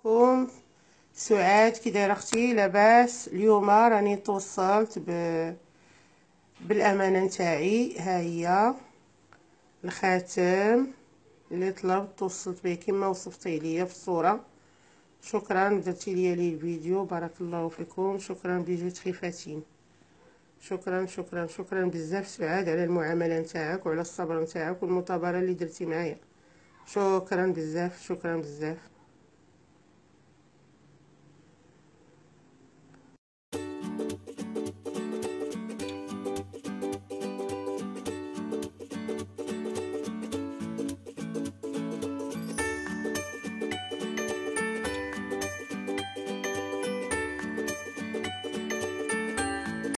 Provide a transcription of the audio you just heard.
عليكم. سعاد، كي دايره اختي؟ لاباس؟ اليوم راني توصلت بالامانه نتاعي. ها هي الخاتم اللي طلبت، توصلت به كما وصفتي ليا في الصوره. شكرا درتي لي الفيديو، بارك الله فيكم. شكرا بجد خيفاتين. شكرا شكرا شكرا بزاف سعاد على المعامله نتاعك وعلى الصبر نتاعك والمثابره اللي درتي معايا. شكرا بزاف، شكرا بزاف.